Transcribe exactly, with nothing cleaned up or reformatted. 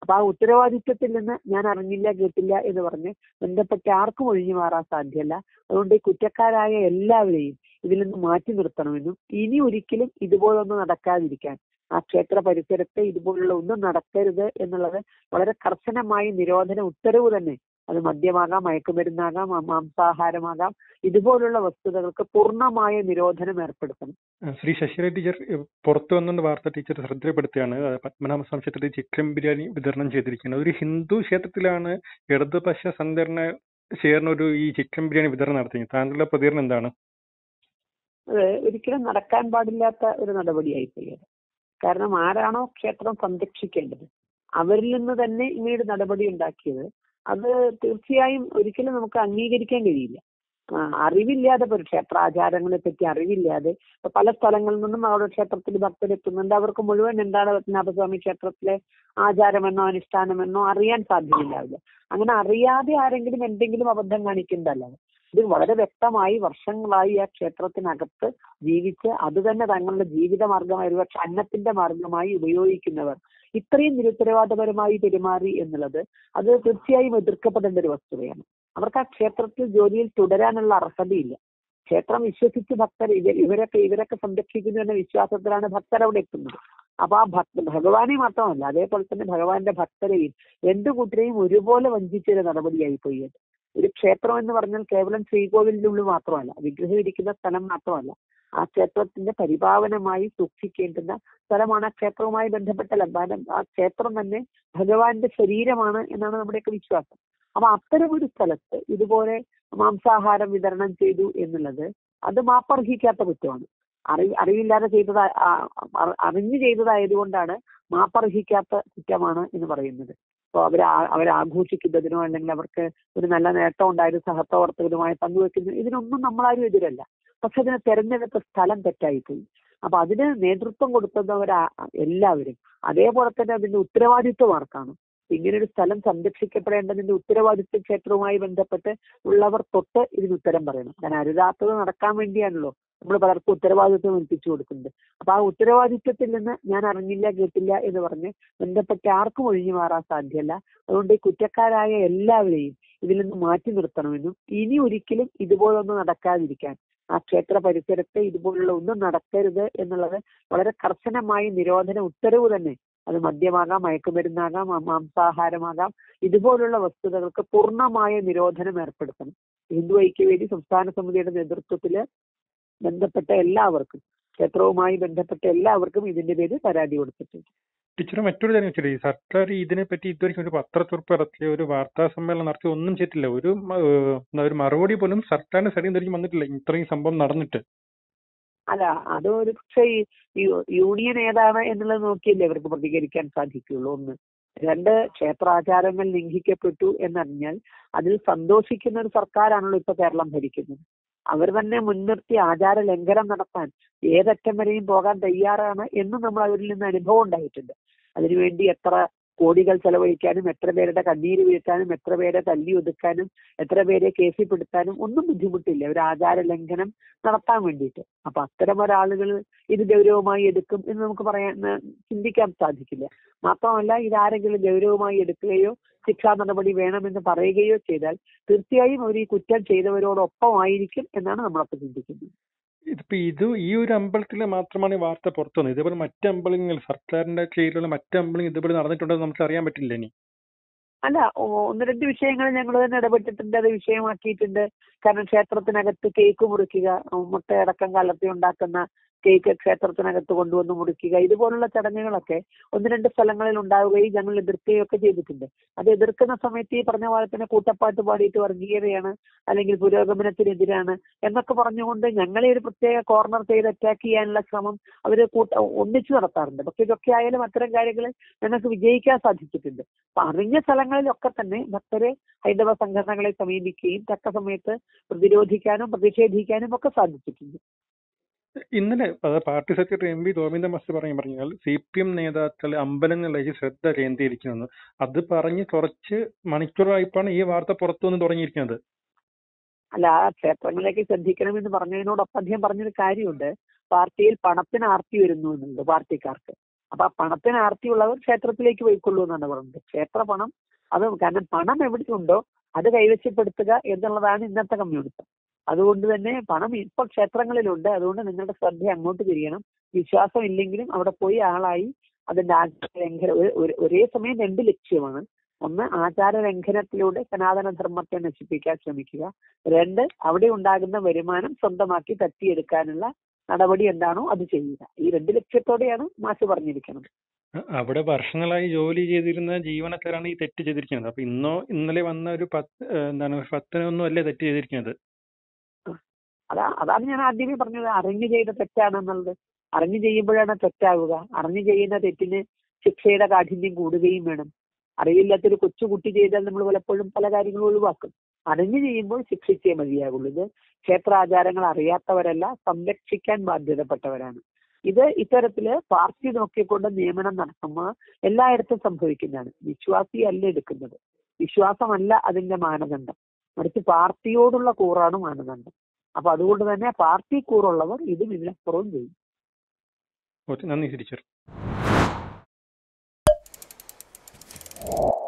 അപ്പൊ ആ ഉത്തരവാദിത്വത്തിൽ നിന്ന് ഞാൻ അറിഞ്ഞില്ല കേട്ടില്ല എന്ന് പറഞ്ഞ് ബന്ധപ്പെട്ട ആർക്കും ഒഴിഞ്ഞു മാറാൻ സാധ്യമല്ല. അതുകൊണ്ട് ഈ കുറ്റക്കാരായ എല്ലാവരെയും ഇതിൽ നിന്ന് മാറ്റി നിർത്തണമെന്നും ഇനി ഒരിക്കലും ഇതുപോലൊന്നും നടക്കാതിരിക്കാൻ ആ ക്ഷേത്ര പരിസരത്ത് ഇതുപോലുള്ള ഒന്നും നടക്കരുത് എന്നുള്ളത് വളരെ കർശനമായി നിരോധന ഉത്തരവ് തന്നെ, അത് മദ്യമാകാം, മയക്കുമരുന്നാകാം, മാംസാഹാരമാകാം, ഇതുപോലുള്ള വസ്തുതകൾക്ക് പൂർണ്ണമായ നിരോധനം ഏർപ്പെടുത്തണം. ശ്രീ ശശികല ടീച്ചർ പുറത്തു വന്നുകൊണ്ട് വാർത്ത ടീച്ചർ ശ്രദ്ധപ്പെടുത്തുകയാണ്. പത്മനാഭസ്വാമി ക്ഷേത്രത്തിൽ ചിക്കൻ ബിരിയാണി വിതരണം ചെയ്തിരിക്കുന്നത് ഒരു ഹിന്ദു ക്ഷേത്രത്തിലാണ് ഇടതുപക്ഷ സംഘടന ചേർന്ന ഒരു ഈ ചിക്കൻ ബിരിയാണി വിതരണം നടത്തിയത്. താങ്കളുടെ പ്രതികരണം എന്താണ്? അത് ഒരിക്കലും നടക്കാൻ പാടില്ലാത്ത ഒരു നടപടിയായി പോയി. കാരണം ആരാണോ ക്ഷേത്രം സംരക്ഷിക്കേണ്ടത് അവരിൽ നിന്ന് തന്നെ ഇങ്ങനൊരു നടപടി ഉണ്ടാക്കിയത്, അത് തീർച്ചയായും ഒരിക്കലും നമുക്ക് അംഗീകരിക്കാൻ കഴിയില്ല. അറിവില്ലാതെ ഒരു ക്ഷേത്രാചാരങ്ങളെ പറ്റി അറിവില്ലാതെ ഇപ്പൊ പല സ്ഥലങ്ങളിൽ നിന്നും അവിടെ ക്ഷേത്രത്തിൽ ഭക്തരെത്തുന്നുണ്ട്. അവർക്ക് മുഴുവൻ എന്താണ് പത്മനാഭസ്വാമി ക്ഷേത്രത്തിലെ ആചാരമെന്നോ അനുഷ്ഠാനമെന്നോ അറിയാൻ സാധ്യതയില്ലാവില്ല. അങ്ങനെ അറിയാതെ ആരെങ്കിലും എന്തെങ്കിലും അബദ്ധം കാണിക്കുന്നതല്ല. ഇത് വളരെ വ്യക്തമായി വർഷങ്ങളായി ആ ക്ഷേത്രത്തിനകത്ത് ജീവിച്ച് അത് തന്നെ തങ്ങളുടെ ജീവിത മാർഗമായി, ഒരുപക്ഷെ അന്നത്തിന്റെ മാർഗമായി ഉപയോഗിക്കുന്നവർ ഇത്രയും നിരുത്തരവാദപരമായി പെരുമാറി എന്നുള്ളത് അത് തീർച്ചയായും എതിർക്കപ്പെടേണ്ട ഒരു വസ്തുതയാണ്. അവർക്ക് ആ ക്ഷേത്രത്തിൽ ജോലിയിൽ തുടരാനുള്ള അർഹതയില്ല. ക്ഷേത്രം വിശ്വസിച്ച് ഭക്തർ ഇവർ ഇവരൊക്കെ ഇവരൊക്കെ സംരക്ഷിക്കുന്നു എന്ന വിശ്വാസത്തിലാണ് ഭക്തർ അവിടെ എത്തുന്നത്. അപ്പൊ ആ ഭക്ത ഭഗവാനെ മാത്രമല്ല, അതേപോലെ തന്നെ ഭഗവാന്റെ ഭക്തരെയും രണ്ടു കൂട്ടരെയും ഒരുപോലെ വഞ്ചിച്ചൊരു നടപടിയായി പോയി. ഒരു ക്ഷേത്രം എന്ന് പറഞ്ഞാൽ കേവലം ശ്രീകോവിലിന്റെ ഉള്ളിൽ മാത്രമല്ല, വിഗ്രഹം ഇരിക്കുന്ന സ്ഥലം മാത്രമല്ല, ആ ക്ഷേത്രത്തിന്റെ പരിപാവനമായി സൂക്ഷിക്കേണ്ടുന്ന സ്ഥലമാണ്. ആ ക്ഷേത്രവുമായി ബന്ധപ്പെട്ട ലംബാനം, ആ ക്ഷേത്രം തന്നെ ഭഗവാന്റെ ശരീരമാണ് എന്നാണ് നമ്മുടെയൊക്കെ വിശ്വാസം. അപ്പൊ അത്തരം ഒരു സ്ഥലത്ത് ഇതുപോലെ മാംസാഹാരം വിതരണം ചെയ്തു എന്നുള്ളത് അത് മാപ്പർഹിക്കാത്ത കുറ്റമാണ്. അറി അറിവില്ലാതെ ചെയ്തത് അറിഞ്ഞു ചെയ്തതായതുകൊണ്ടാണ് മാപ്പർഹിക്കാത്ത കുറ്റമാണ് എന്ന് പറയുന്നത്. അപ്പോൾ അവർ അവരാഘോഷിക്കുന്നതിനോ അല്ലെങ്കിൽ അവർക്ക് ഒരു നല്ല നേട്ടം ഉണ്ടായത് സഹപ്രവർത്തകരുമായി പങ്കുവെക്കുന്നു, ഇതിനൊന്നും നമ്മളാരും എതിരല്ല. പക്ഷെ അതിനെ തെരഞ്ഞെടുത്ത സ്ഥലം തെറ്റായിപ്പോയി. അപ്പൊ അതിന് നേതൃത്വം കൊടുക്കുന്നവരാ എല്ലാവരും. അതേപോലെ തന്നെ അതിന്റെ ഉത്തരവാദിത്വം ആർക്കാണ്? ഇങ്ങനൊരു സ്ഥലം സംരക്ഷിക്കപ്പെടേണ്ടതിന്റെ ഉത്തരവാദിത്വ ക്ഷേത്രവുമായി ബന്ധപ്പെട്ട് ഉള്ളവർ തൊട്ട് ഇതിന് ഉത്തരം പറയണം. കാരണം അരുതാത്തത് നടക്കാൻ വേണ്ടിയാണല്ലോ നമ്മൾ പലർക്കും ഉത്തരവാദിത്വം ഏൽപ്പിച്ചു കൊടുക്കുന്നത്. അപ്പൊ ആ ഉത്തരവാദിത്വത്തിൽ നിന്ന് ഞാൻ അറിഞ്ഞില്ല കേട്ടില്ല എന്ന് പറഞ്ഞ് ബന്ധപ്പെട്ട ആർക്കും ഒഴിഞ്ഞു മാറാൻ സാധ്യമല്ല. അതുകൊണ്ട് ഈ കുറ്റക്കാരായ എല്ലാവരെയും ഇതിൽ നിന്ന് മാറ്റി നിർത്തണമെന്നും ഇനി ഒരിക്കലും ഇതുപോലൊന്നും നടക്കാതിരിക്കാൻ ആ ക്ഷേത്ര പരിസരത്ത് ഇതുപോലുള്ള ഒന്നും നടക്കരുത് എന്നുള്ളത് വളരെ കർശനമായി നിരോധന ഉത്തരവ് തന്നെ, അത് മദ്യമാകാം, മയക്കുമരുന്നാകാം, മാംസാഹാരമാകാം, ഇതുപോലുള്ള വസ്തുതകൾക്ക് പൂർണ്ണമായ നിരോധനം ഏർപ്പെടുത്തണം. ഹിന്ദു ഐക്യവേദി സംസ്ഥാന സമിതിയുടെ നേതൃത്വത്തില് ബന്ധപ്പെട്ട എല്ലാവർക്കും, ക്ഷേത്രവുമായി ബന്ധപ്പെട്ട എല്ലാവർക്കും ഇതിന്റെ പേര് പരാതി കൊടുത്തിട്ടുണ്ട്. ടീച്ചർ മറ്റൊരു കാര്യം വെച്ചാൽ ഈ സർക്കാർ ഇതിനെപ്പറ്റി ഇതുവരെയും ഒരു പത്രക്കുറിപ്പ് ഇറക്കിയ ഒരു വാർത്താ സമ്മേളനം നടത്തി ഒന്നും ചെയ്തിട്ടില്ല. ഒരു ഒരു മറുപടി പോലും സർക്കാരിന്റെ സൈഡിൽ നിന്ന് വന്നിട്ടില്ല ഇത്രയും സംഭവം നടന്നിട്ട്. അല്ല, അത് ഒരു പക്ഷേ ഈ യൂണിയൻ ഏതാണ് എന്നുള്ളത് നോക്കിയല്ലേ അവർക്ക് പ്രതികരിക്കാൻ സാധിക്കുള്ളൂ. ഒന്ന്. രണ്ട്, ക്ഷേത്രാചാരങ്ങൾ ലംഘിക്കപ്പെട്ടു എന്നറിഞ്ഞാൽ അതിൽ സന്തോഷിക്കുന്ന ഒരു സർക്കാരാണല്ലോ ഇപ്പൊ കേരളം ഭരിക്കുന്നത്. അവർ തന്നെ മുൻനിർത്തി ആചാര ലംഘനം നടത്താൻ ഏതറ്റം വരെയും പോകാൻ തയ്യാറാണ് എന്നും നമ്മൾ അവരിൽ നിന്ന് അനുഭവം ഉണ്ടായിട്ടുണ്ട്. അതിനുവേണ്ടി എത്ര കോടികൾ ചെലവഴിക്കാനും എത്ര പേരുടെ കണ്ണീര് വീഴ്ത്താനും എത്ര പേരെ തല്ലി ഒതുക്കാനും എത്ര പേരെ കേസിൽപ്പെടുത്താനും ഒന്നും ബുദ്ധിമുട്ടില്ല ഒരു ആചാര ലംഘനം നടത്താൻ വേണ്ടിയിട്ട്. അപ്പൊ അത്തരം ഒരാളുകൾ ഇത് ഗൗരവമായി എടുക്കും എന്ന് നമുക്ക് പറയാൻ ചിന്തിക്കാൻ സാധിക്കില്ല. മാത്രമല്ല, ഇതാരെങ്കിലും ഗൗരവമായി എടുക്കുകയോ ശിക്ഷാ നടപടി വേണമെന്ന് പറയുകയോ ചെയ്താൽ തീർച്ചയായും അവർ ഈ കുറ്റം ചെയ്തവരോടൊപ്പമായിരിക്കും എന്നാണ് നമ്മളൊക്കെ ചിന്തിക്കുന്നത്. ഇതിപ്പോ ഇത് ഈ ഒരു അമ്പലത്തിൽ മാത്രമാണ് ഈ വാർത്ത പുറത്തു വന്നത്. ഇതേപോലെ മറ്റ് അമ്പലങ്ങൾ, സർക്കാരിന്റെ കീഴിലുള്ള മറ്റ് അമ്പലങ്ങൾ ഇതുപോലെ നടന്നിട്ടുണ്ടെന്ന് നമുക്ക് അറിയാൻ പറ്റില്ല. ഇനി അല്ല, ഒന്ന് രണ്ട് വിഷയങ്ങൾ ഞങ്ങൾ തന്നെ ഇടപെട്ടിട്ടുണ്ട്, അത് വിഷയമാക്കിയിട്ടുണ്ട്. കാരണം ക്ഷേത്രത്തിനകത്ത് കേക്ക് മുറിക്കുക, മുട്ടയടക്കം കലർത്തി ഉണ്ടാക്കുന്ന കേക്ക് ക്ഷേത്രത്തിനകത്ത് കൊണ്ടുവന്ന് മുറിക്കുക, ഇതുപോലുള്ള ചടങ്ങുകളൊക്കെ ഒന്ന് രണ്ട് സ്ഥലങ്ങളിൽ ഉണ്ടാവുകയും ഞങ്ങൾ എതിർക്കുകയും ഒക്കെ ചെയ്തിട്ടുണ്ട്. അത് എതിർക്കുന്ന സമയത്ത് ഈ പറഞ്ഞ പോലെ തന്നെ കൂട്ടപ്പാട്ട് പാടിയിട്ട് വർഗീയതയാണ് അല്ലെങ്കിൽ പുരോഗമനത്തിനെതിരാണ് എന്നൊക്കെ പറഞ്ഞുകൊണ്ട് ഞങ്ങളെ ഒരു പ്രത്യേക കോർണർ ചെയ്ത് അറ്റാക്ക് ചെയ്യാനുള്ള ശ്രമം അവർ കൂട്ട ഒന്നിച്ചു നടത്താറുണ്ട്. പക്ഷെ ഇതൊക്കെ ആയാലും അത്തരം കാര്യങ്ങൾ ഞങ്ങൾക്ക് വിജയിക്കാൻ സാധിച്ചിട്ടുണ്ട്. അപ്പൊ അറിഞ്ഞ സ്ഥലങ്ങളിലൊക്കെ തന്നെ ഭക്തരെ ഹൈന്ദവ സംഘടനകളെ സമീപിക്കുകയും തക്ക സമയത്ത് പ്രതിരോധിക്കാനും പ്രതിഷേധിക്കാനും ഒക്കെ സാധിച്ചിട്ടുണ്ട്. ഇന്നലെ party secretary M V Govinda master പറഞ്ഞു പറഞ്ഞാൽ സി പി എം നേതാക്കൾ അമ്പലങ്ങളിലേക്ക് ശ്രദ്ധ കേന്ദ്രീകരിക്കുന്നത്, അത് പറഞ്ഞ് കുറച്ച് മണിക്കൂറായിപ്പാണ് ഈ വാർത്ത പുറത്തു നിന്ന് തുടങ്ങിയിരിക്കുന്നത്. അല്ല, ക്ഷേത്രങ്ങളിലേക്ക് ശ്രദ്ധിക്കണമെന്ന് പറഞ്ഞതിനോടൊപ്പം അദ്ദേഹം പറഞ്ഞൊരു കാര്യമുണ്ട്, പാർട്ടിയിൽ പണത്തിന് ആർത്തി വരുന്നു എന്നുള്ളത് പാർട്ടിക്കാർക്ക്. അപ്പൊ ആ പണത്തിന് ആർത്തിയുള്ളവർ ക്ഷേത്രത്തിലേക്ക് പോയിക്കൊള്ളൂ എന്നാണ് പറയുന്നത്. ക്ഷേത്ര പണം അത് കാരണം പണം എവിടെയുണ്ടോ അത് കൈവശപ്പെടുത്തുക എന്നുള്ളതാണ് ഇന്നത്തെ കമ്മ്യൂണിസം. അതുകൊണ്ട് തന്നെ പണം ഇപ്പൊ ക്ഷേത്രങ്ങളിലുണ്ട്. അതുകൊണ്ട് നിങ്ങളുടെ ശ്രദ്ധ അങ്ങോട്ട് തിരിയണം. വിശ്വാസം ഇല്ലെങ്കിലും അവിടെ പോയി ആളായി അതിന്റെ ആചാര ലംഘന ഒരേ സമയം രണ്ട് ലക്ഷ്യമാണ്. ഒന്ന്, ആചാര ലംഘനത്തിലൂടെ സനാതനധർമ്മത്തെ നശിപ്പിക്കാൻ ശ്രമിക്കുക. രണ്ട്, അവിടെ ഉണ്ടാകുന്ന വരുമാനം സ്വന്തമാക്കി തട്ടിയെടുക്കാനുള്ള നടപടി എന്താണോ അത് ചെയ്യുക. ഈ രണ്ട് ലക്ഷ്യത്തോടെയാണ് മാഷ് പറഞ്ഞിരിക്കുന്നത്. അവിടെ വർഷങ്ങളായി ജോലി ചെയ്തിരുന്ന ജീവനക്കാരാണ് ഈ തെറ്റ് ചെയ്തിരിക്കുന്നത്. അപ്പൊ ഇന്നോ ഇന്നലെ വന്ന ഒരു പത്ത് എന്താണ് പത്തിനൊന്നും അല്ലേ തെറ്റ് ചെയ്തിരിക്കുന്നത്? അതാ അതാണ് ഞാൻ ആദ്യമേ പറഞ്ഞത്, അറിഞ്ഞു ചെയ്ത തെറ്റാണെന്നുള്ളത്. അറിഞ്ഞു ചെയ്യുമ്പോഴാണ് തെറ്റാവുക. അറിഞ്ഞു ചെയ്യുന്ന തെറ്റിന് ശിക്ഷയുടെ കാഠിന്യം കൂടുകയും വേണം. അറിവില്ലാത്തൊരു കൊച്ചുകുട്ടി ചെയ്താൽ നമ്മൾ പലപ്പോഴും പല കാര്യങ്ങളും ഒഴിവാക്കും. അറിഞ്ഞു ചെയ്യുമ്പോൾ ശിക്ഷിച്ചേ മതിയാകുള്ളൂ. ഇത് ക്ഷേത്രാചാരങ്ങൾ അറിയാത്തവരല്ല, സംരക്ഷിക്കാൻ ബാധ്യതപ്പെട്ടവരാണ്. ഇത് ഇത്തരത്തില് പാർട്ടി നോക്കിക്കൊണ്ട് നിയമനം നടത്തുമ്പോൾ എല്ലായിടത്തും സംഭവിക്കുന്നതാണ്. വിശ്വാസി അല്ല എടുക്കുന്നത്, വിശ്വാസമല്ല അതിന്റെ മാനദണ്ഡം, മറിച്ച് പാർട്ടിയോടുള്ള കൂറാണ് മാനദണ്ഡം. അപ്പൊ അതുകൊണ്ട് തന്നെ പാർട്ടി കൂറുള്ളവർ ഇതും ഇതിനപ്പുറവും ചെയ്യും. നന്ദി ടീച്ചർ.